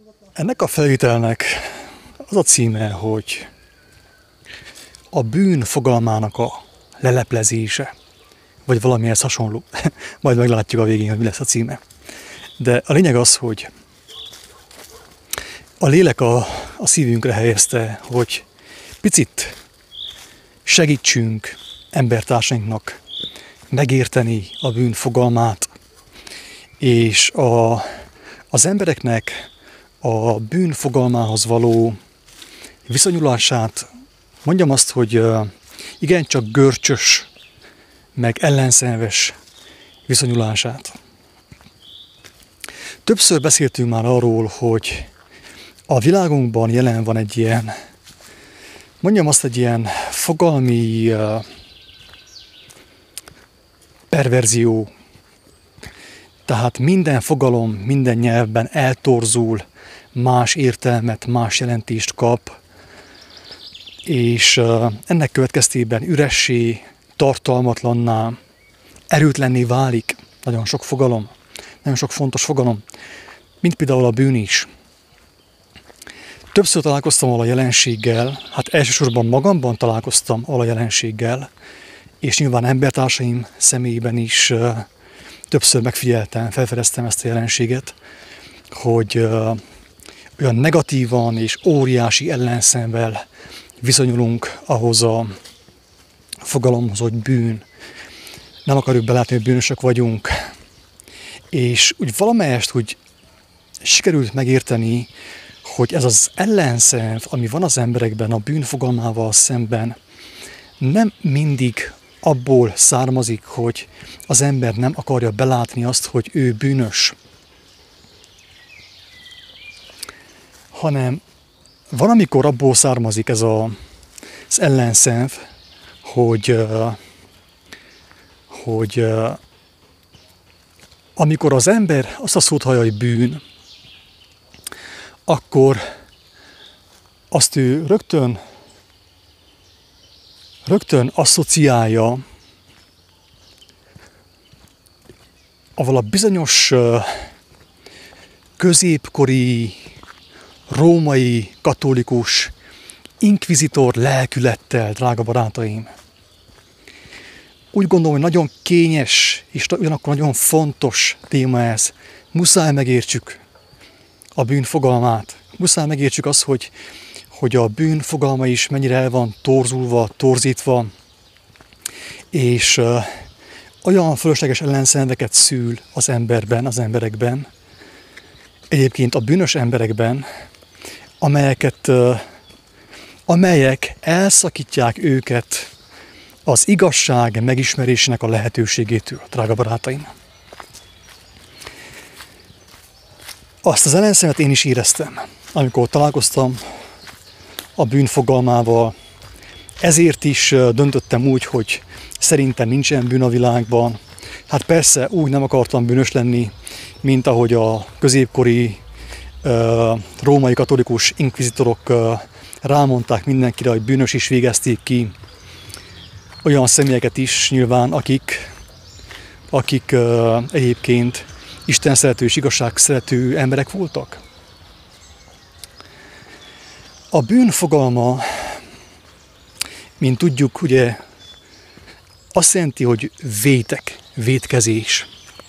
Ennek a felvételnek az a címe, hogy a bűn fogalmának a leleplezése, vagy valamihez hasonló. Majd meglátjuk a végén, hogy mi lesz a címe. De a lényeg az, hogy a lélek a szívünkre helyezte, hogy picit segítsünk embertársainknak megérteni a bűn fogalmát, és az embereknek a bűn fogalmához való viszonyulását, mondjam azt, hogy igencsak görcsös, meg ellenszenves viszonyulását. Többször beszéltünk már arról, hogy a világunkban jelen van egy ilyen, mondjam azt, egy ilyen fogalmi perverzió. Tehát minden fogalom, minden nyelvben eltorzul, más értelmet, más jelentést kap, és ennek következtében üressé, tartalmatlanná, erőtlenné válik nagyon sok fogalom, nagyon sok fontos fogalom, mint például a bűn is. Többször találkoztam a jelenséggel, hát elsősorban magamban találkoztam a jelenséggel, és nyilván embertársaim személyében is többször megfigyeltem, felfedeztem ezt a jelenséget, hogy olyan negatívan és óriási ellenszenvel viszonyulunk ahhoz a fogalomhoz, hogy bűn. Nem akarjuk belátni, hogy bűnösök vagyunk. És úgy valamelyest úgy sikerült megérteni, hogy ez az ellenszenv, ami van az emberekben a bűn fogalmával szemben, nem mindig abból származik, hogy az ember nem akarja belátni azt, hogy ő bűnös, hanem van, amikor abból származik ez az ellenszenv, hogy amikor az ember azt a szót hallja, hogy bűn, akkor azt ő rögtön asszociálja avval a bizonyos középkori római katolikus inkvizitor lelkülettel, drága barátaim. Úgy gondolom, hogy nagyon kényes és ugyanakkor nagyon fontos téma ez. Muszáj megértsük a bűn fogalmát. Muszáj megértsük azt, hogy a bűn fogalma is mennyire el van torzulva, torzítva, és olyan fölösleges ellenszenveket szül az emberben, az emberekben, egyébként a bűnös emberekben, amelyek elszakítják őket az igazság megismerésének a lehetőségétől, drága barátaim. Azt az ellenszenvet én is éreztem, amikor találkoztam a bűn fogalmával. Ezért is döntöttem úgy, hogy szerintem nincsen bűn a világban. Hát persze úgy nem akartam bűnös lenni, mint ahogy a középkori római katolikus inkvizitorok rámondták mindenkire, hogy bűnös is végezték ki. Olyan személyeket is nyilván, akik egyébként Isten szerető és igazság szerető emberek voltak. A bűn fogalma, mint tudjuk, ugye azt jelenti, hogy vétkezés.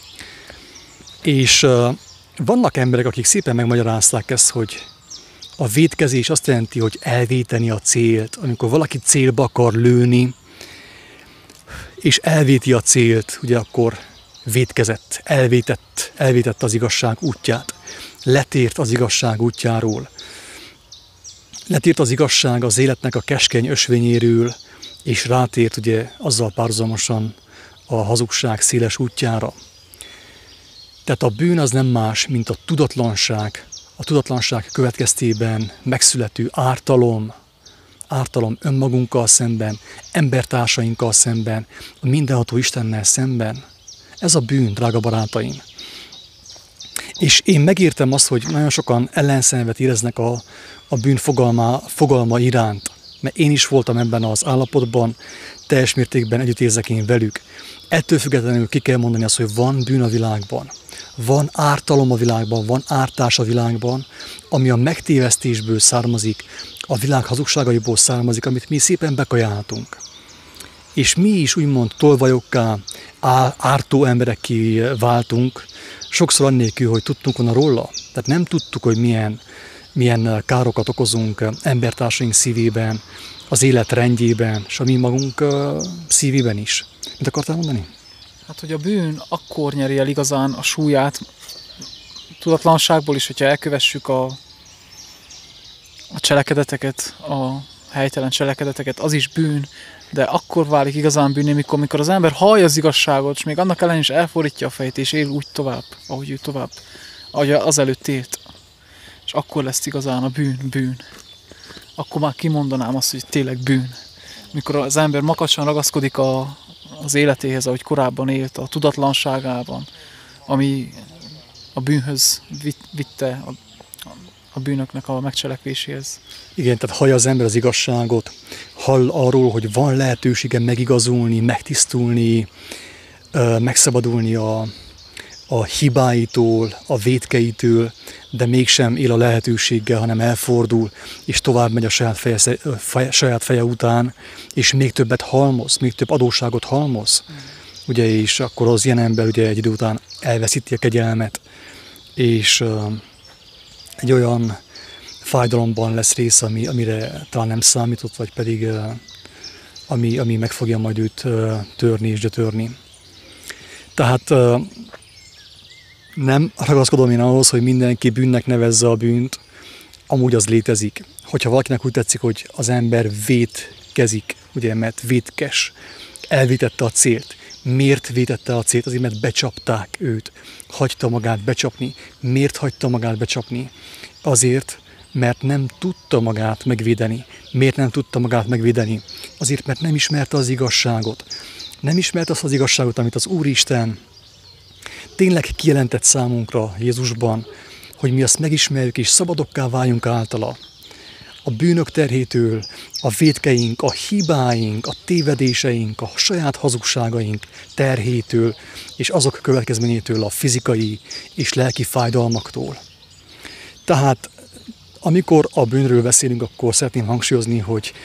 És vannak emberek, akik szépen megmagyarázták ezt, hogy a vétkezés azt jelenti, hogy elvéteni a célt. Amikor valaki célba akar lőni, és elvéti a célt, ugye akkor vétkezett, elvétett az igazság útját, letért az igazság útjáról, letért az igazság az életnek a keskeny ösvényéről, és rátért ugye azzal párhuzamosan a hazugság széles útjára. Tehát a bűn az nem más, mint a tudatlanság következtében megszülető ártalom önmagunkkal szemben, embertársainkkal szemben, a mindenható Istennel szemben. Ez a bűn, drága barátaim. És én megértem azt, hogy nagyon sokan ellenszenvet éreznek a bűn fogalma iránt, mert én is voltam ebben az állapotban, teljes mértékben együtt érzek én velük. Ettől függetlenül ki kell mondani azt, hogy van bűn a világban, van ártalom a világban, van ártás a világban, ami a megtévesztésből származik, a világ hazugságaiból származik, amit mi szépen bekajáltunk. És mi is úgymond tolvajokká, ártó emberekké váltunk, sokszor annélkül, hogy tudtunk volna róla. Tehát nem tudtuk, hogy milyen károkat okozunk embertársaink szívében, az élet rendjében, és a mi magunk szívében is. Mit akartál mondani? Hát, hogy a bűn akkor nyeri el igazán a súlyát tudatlanságból is, hogyha elkövessük a cselekedeteket, a helytelen cselekedeteket, az is bűn, de akkor válik igazán bűnné, amikor az ember hallja az igazságot, és még annak ellenére is elfordítja a fejét, és él úgy tovább, ahogy az előtt élt. És akkor lesz igazán a bűn. Akkor már kimondanám azt, hogy tényleg bűn. Mikor az ember makacsan ragaszkodik az életéhez, ahogy korábban élt, a tudatlanságában, ami a bűnhöz vitte, a bűnöknek a megcselekvéséhez. Igen, tehát hallja az ember az igazságot, hall arról, hogy van lehetősége megigazulni, megtisztulni, megszabadulni a hibáitól, a vétkeitől, de mégsem él a lehetőséggel, hanem elfordul, és tovább megy a saját feje után, és még többet halmoz, még több adósságot halmoz. Ugye, és akkor az ilyen ember ugye egy idő után elveszíti a kegyelmet, és egy olyan fájdalomban lesz rész, amire talán nem számított, vagy pedig ami meg fogja majd őt törni és gyötörni. Tehát nem ragaszkodom én ahhoz, hogy mindenki bűnnek nevezze a bűnt, amúgy az létezik. Hogyha valakinek úgy tetszik, hogy az ember vétkezik, ugye, mert vétkes, elvétette a célt. Miért vétette a célt? Azért, mert becsapták őt. Hagyta magát becsapni. Miért hagyta magát becsapni? Azért, mert nem tudta magát megvédeni. Miért nem tudta magát megvédeni? Azért, mert nem ismerte az igazságot. Nem ismerte azt az igazságot, amit az Úristen tényleg kijelentett számunkra Jézusban, hogy mi azt megismerjük és szabadokká váljunk általa. A bűnök terhétől, a vétkeink, a hibáink, a tévedéseink, a saját hazugságaink terhétől, és azok következményétől, a fizikai és lelki fájdalmaktól. Tehát, amikor a bűnről beszélünk, akkor szeretném hangsúlyozni, hogy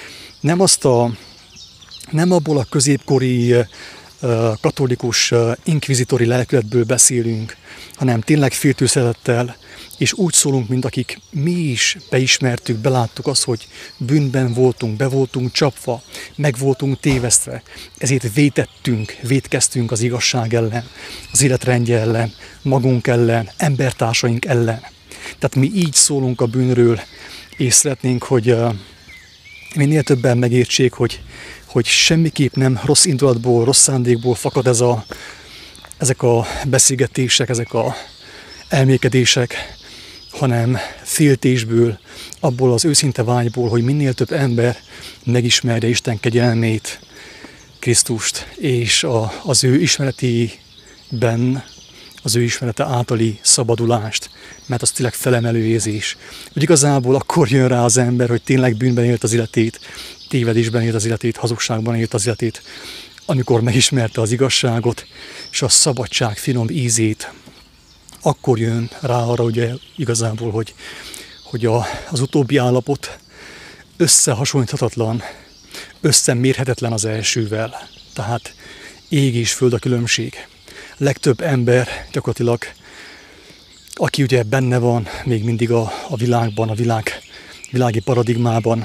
nem abból a középkori katolikus inkvizitori lelkületből beszélünk, hanem tényleg féltőszerettel, és úgy szólunk, mint akik mi is beismertük, beláttuk azt, hogy bűnben voltunk, be voltunk csapva, meg voltunk tévesztve, ezért vétkeztünk az igazság ellen, az életrendje ellen, magunk ellen, embertársaink ellen. Tehát mi így szólunk a bűnről, és szeretnénk, hogy minél többen megértsék, hogy semmiképp nem rossz indulatból, rossz szándékból fakad ezek a beszélgetések, ezek a elmékedések, hanem féltésből, abból az őszinte vágyból, hogy minél több ember megismerje Isten kegyelmét, Krisztust, és az ő ismeretében, az ő ismerete általi szabadulást, mert az tényleg felemelő érzés. Hogy igazából akkor jön rá az ember, hogy tényleg bűnben élt az életét, tévedésben élt az életét, hazugságban élt az életét, amikor megismerte az igazságot, és a szabadság finom ízét, akkor jön rá arra, ugye igazából, hogy az utóbbi állapot összehasonlíthatatlan, összemérhetetlen az elsővel. Tehát ég és föld a különbség. Legtöbb ember gyakorlatilag, aki ugye benne van még mindig a világban, világi paradigmában,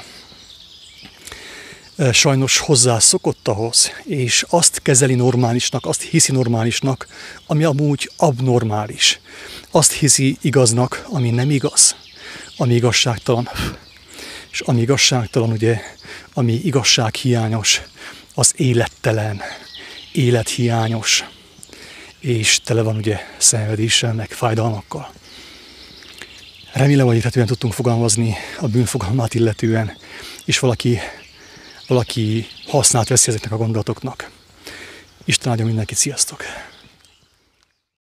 sajnos hozzászokott ahhoz, és azt kezeli normálisnak, azt hiszi normálisnak, ami amúgy abnormális. Azt hiszi igaznak, ami nem igaz, ami igazságtalan. És ami igazságtalan, ugye, ami igazsághiányos, az élettelen, élethiányos, és tele van ugye szenvedéssel, meg fájdalmakkal. Remélem, hogy érthetően tudtunk fogalmazni a bűnfogalmát illetően, és valaki hasznát veszi ezeknek a gondolatoknak. Isten áldja mindenkit, sziasztok!